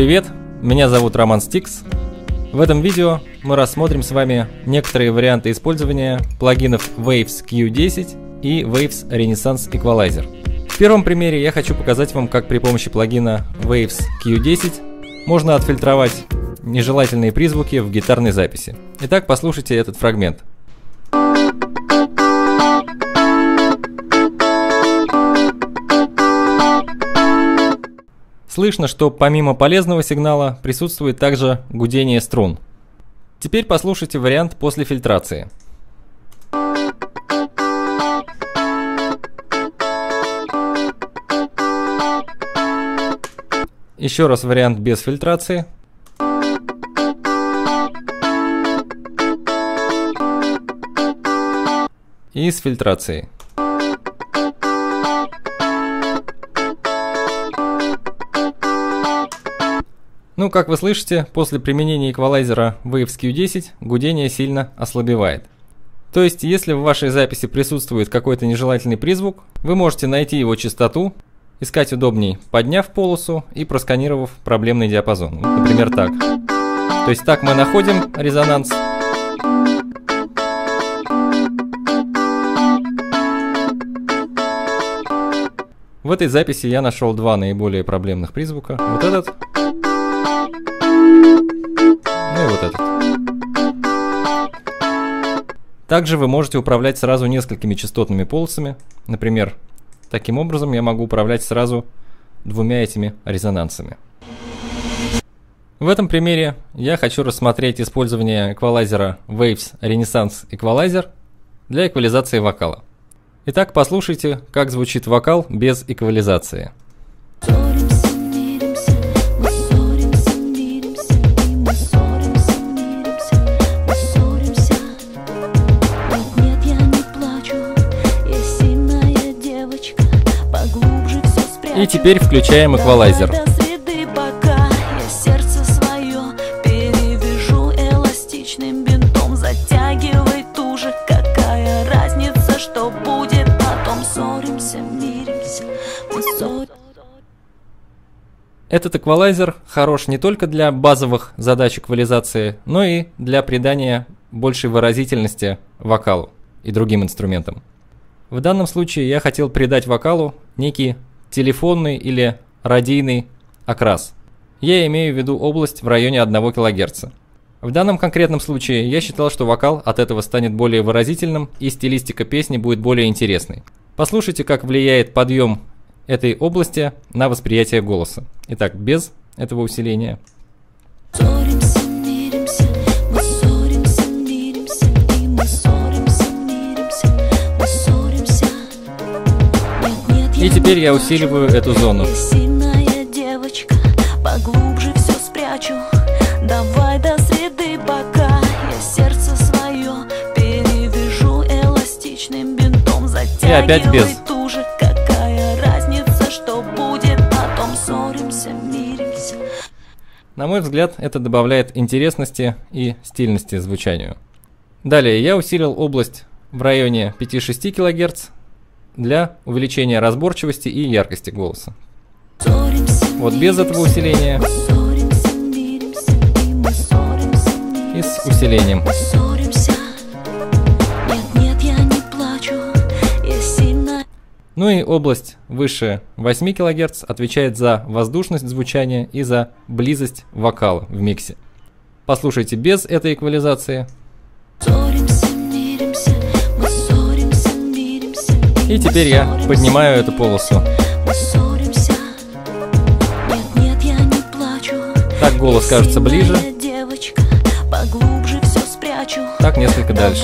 Привет, меня зовут Роман Stix. В этом видео мы рассмотрим с вами некоторые варианты использования плагинов Waves Q10 и Waves Renaissance Equalizer. В первом примере я хочу показать вам, как при помощи плагина Waves Q10 можно отфильтровать нежелательные призвуки в гитарной записи. Итак, послушайте этот фрагмент. Слышно, что помимо полезного сигнала присутствует также гудение струн. Теперь послушайте вариант после фильтрации. Еще раз вариант без фильтрации. И с фильтрацией. Ну, как вы слышите, после применения эквалайзера Waves Q10 гудение сильно ослабевает. То есть, если в вашей записи присутствует какой-то нежелательный призвук, вы можете найти его частоту, искать удобней, подняв полосу и просканировав проблемный диапазон. Вот, например, так. То есть так мы находим резонанс. В этой записи я нашел два наиболее проблемных призвука. Вот этот. Ну и вот этот. Также вы можете управлять сразу несколькими частотными полосами. Например, таким образом я могу управлять сразу двумя этими резонансами. В этом примере я хочу рассмотреть использование эквалайзера Waves Renaissance Equalizer для эквализации вокала. Итак, послушайте, как звучит вокал без эквализации. И теперь включаем эквалайзер. Этот эквалайзер хорош не только для базовых задач эквализации, но и для придания большей выразительности вокалу и другим инструментам. В данном случае я хотел придать вокалу некий телефонный или радийный окрас. Я имею в виду область в районе 1 кГц. В данном конкретном случае я считал, что вокал от этого станет более выразительным и стилистика песни будет более интересной. Послушайте, как влияет подъем этой области на восприятие голоса. Итак, без этого усиления. И теперь я усиливаю эту зону. И опять без. На мой взгляд, это добавляет интересности и стильности звучанию. Далее я усилил область в районе 5-6 кГц для увеличения разборчивости и яркости голоса. Вот без этого усиления и с усилением. Ну и область выше 8 кГц отвечает за воздушность звучания и за близость вокала в миксе. Послушайте без этой эквализации. И теперь я поднимаю эту полосу. Так голос кажется ближе. Так несколько дальше.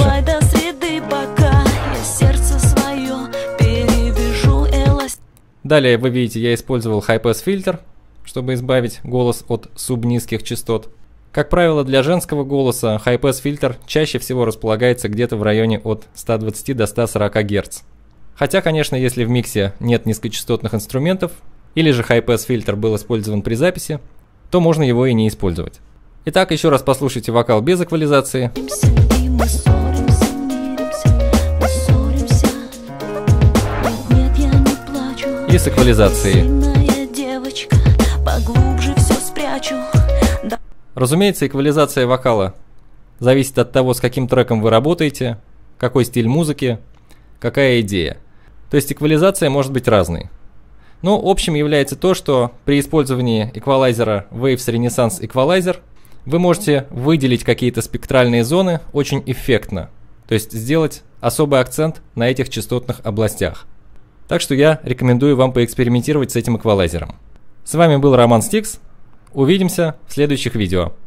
Далее вы видите, я использовал high-pass фильтр, чтобы избавить голос от субнизких частот. Как правило, для женского голоса high-pass фильтр чаще всего располагается где-то в районе от 120 до 140 Гц. Хотя, конечно, если в миксе нет низкочастотных инструментов, или же high-pass фильтр был использован при записи, то можно его и не использовать. Итак, еще раз послушайте вокал без эквализации. И с эквализацией. Поглубже все спрячу, Разумеется, эквализация вокала зависит от того, с каким треком вы работаете, какой стиль музыки, какая идея. То есть эквализация может быть разной. Но общим является то, что при использовании эквалайзера Waves Renaissance Equalizer вы можете выделить какие-то спектральные зоны очень эффектно, то есть сделать особый акцент на этих частотных областях. Так что я рекомендую вам поэкспериментировать с этим эквалайзером. С вами был Роман Стикс. Увидимся в следующих видео.